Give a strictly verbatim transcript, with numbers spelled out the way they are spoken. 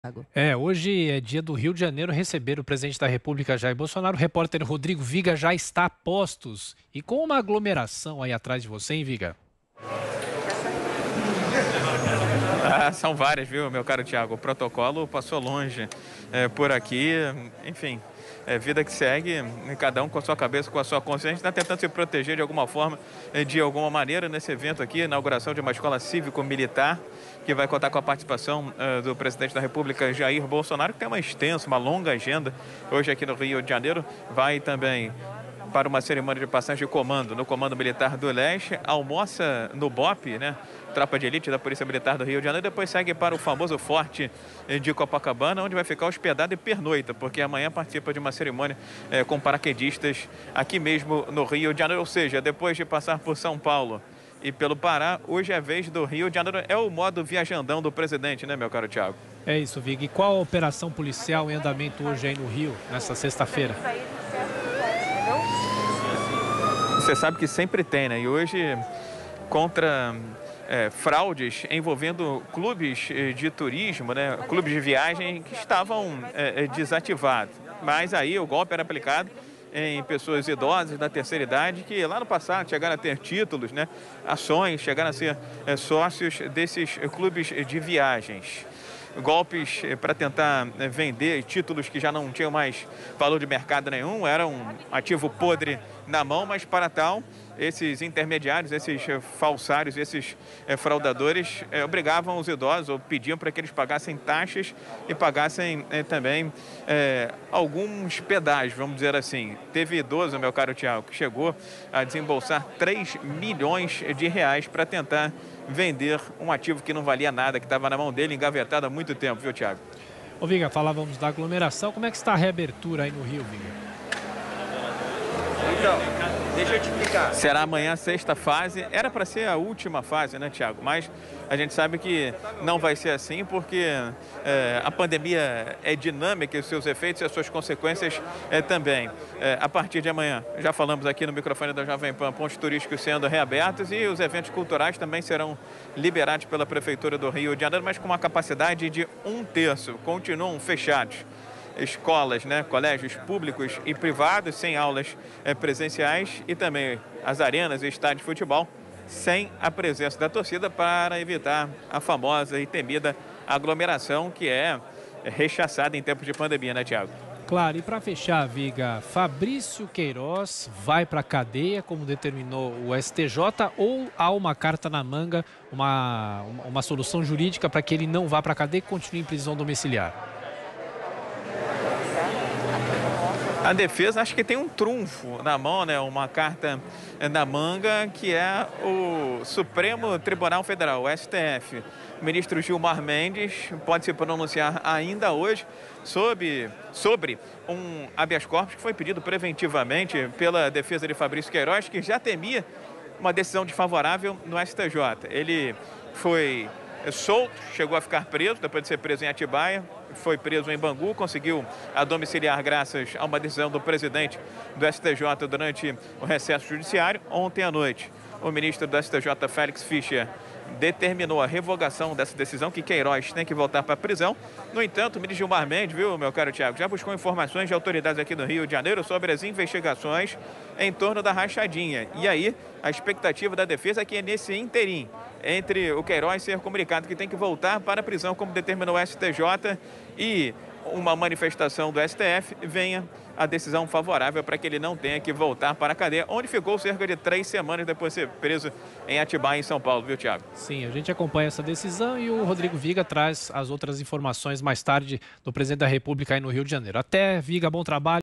Thiago. É, hoje é dia do Rio de Janeiro receber o presidente da República, Jair Bolsonaro. O repórter Rodrigo Viga já está a postos. E com uma aglomeração aí atrás de você, hein, Viga? Ah, são várias, viu, meu caro Thiago? O protocolo passou longe é, por aqui, enfim, é vida que segue, cada um com a sua cabeça, com a sua consciência, está tentando se proteger de alguma forma, de alguma maneira, nesse evento aqui, inauguração de uma escola cívico-militar, que vai contar com a participação uh, do presidente da República, Jair Bolsonaro, que tem uma extensa, uma longa agenda hoje aqui no Rio de Janeiro. Vai também para uma cerimônia de passagem de comando no Comando Militar do Leste, almoça no B O P, né? Tropa de Elite da Polícia Militar do Rio de Janeiro, depois segue para o famoso Forte de Copacabana, onde vai ficar hospedado e pernoita, porque amanhã participa de uma cerimônia eh, com paraquedistas aqui mesmo no Rio de Janeiro, ou seja, depois de passar por São Paulo e pelo Pará, hoje é a vez do Rio de Janeiro. É o modo viajandão do presidente, né, meu caro Thiago? É isso, Viga. E qual a operação policial em andamento hoje aí no Rio, nessa sexta-feira? Você sabe que sempre tem, né? E hoje, contra é, fraudes envolvendo clubes de turismo, né? Clubes de viagem que estavam é, desativados. Mas aí o golpe era aplicado em pessoas idosas da terceira idade que lá no passado chegaram a ter títulos, né? Ações, chegaram a ser é, sócios desses clubes de viagens. Golpes para tentar vender títulos que já não tinham mais valor de mercado nenhum, era um ativo podre na mão, mas para tal, esses intermediários, esses falsários, esses é, fraudadores é, obrigavam os idosos ou pediam para que eles pagassem taxas e pagassem é, também é, alguns pedágios, vamos dizer assim. Teve idoso, meu caro Thiago, que chegou a desembolsar três milhões de reais para tentar vender um ativo que não valia nada, que estava na mão dele, engavetado há muito tempo, viu, Thiago? Ô, Viga, falávamos da aglomeração. Como é que está a reabertura aí no Rio, Viga? Então, deixa eu te explicar. Será amanhã a sexta fase. Era para ser a última fase, né, Thiago? Mas a gente sabe que não vai ser assim, porque é, a pandemia é dinâmica e os seus efeitos e as suas consequências é, também. É, a partir de amanhã, já falamos aqui no microfone da Jovem Pan, pontos turísticos sendo reabertos e os eventos culturais também serão liberados pela Prefeitura do Rio de Janeiro, mas com uma capacidade de um terço. Continuam fechados. Escolas, né, colégios públicos e privados sem aulas é, presenciais e também as arenas e estádios de futebol sem a presença da torcida para evitar a famosa e temida aglomeração que é rechaçada em tempos de pandemia, né, Thiago? Claro, e para fechar, Viga, Fabrício Queiroz vai para a cadeia, como determinou o S T J, ou há uma carta na manga, uma, uma, uma solução jurídica para que ele não vá para a cadeia e continue em prisão domiciliar? A defesa acho que tem um trunfo na mão, né? Uma carta na manga, que é o Supremo Tribunal Federal, o S T F. O ministro Gilmar Mendes pode se pronunciar ainda hoje sobre, sobre um habeas corpus que foi pedido preventivamente pela defesa de Fabrício Queiroz, que já temia uma decisão desfavorável no S T J. Ele foi solto, chegou a ficar preso, depois de ser preso em Atibaia, foi preso em Bangu, conseguiu a domiciliar graças a uma decisão do presidente do S T J durante o recesso judiciário. Ontem à noite, o ministro do S T J, Félix Fischer, determinou a revogação dessa decisão, que Queiroz tem que voltar para a prisão. No entanto, o ministro Gilmar Mendes, viu, meu caro Thiago, já buscou informações de autoridades aqui do Rio de Janeiro sobre as investigações em torno da rachadinha. E aí, a expectativa da defesa é que nesse interim, entre o Queiroz ser comunicado que tem que voltar para a prisão, como determinou o S T J, e uma manifestação do S T F, venha a decisão favorável para que ele não tenha que voltar para a cadeia, onde ficou cerca de três semanas depois de ser preso em Atibaia, em São Paulo, viu, Thiago? Sim, a gente acompanha essa decisão e o Rodrigo Viga traz as outras informações mais tarde do presidente da República aí no Rio de Janeiro. Até, Viga, bom trabalho.